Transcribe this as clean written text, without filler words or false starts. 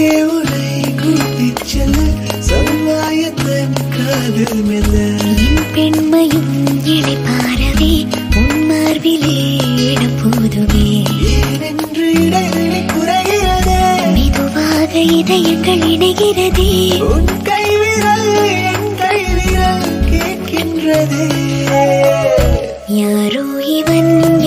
எங்கே உரை கூட்டிச் செல்ல சமுதாயத்தன் காதல் மெல்ல என் பெண்மையும் இணை பாரவே உன் மார்பிலே இடம் போதுமே ஏனென்று இடைவெளி குறைகிறதே மெதுவாக இதயங்கள் இணைகிறதே உன் கைவிரல் என் கைவிரல் கேட்கின்றதே யாரோ இவன்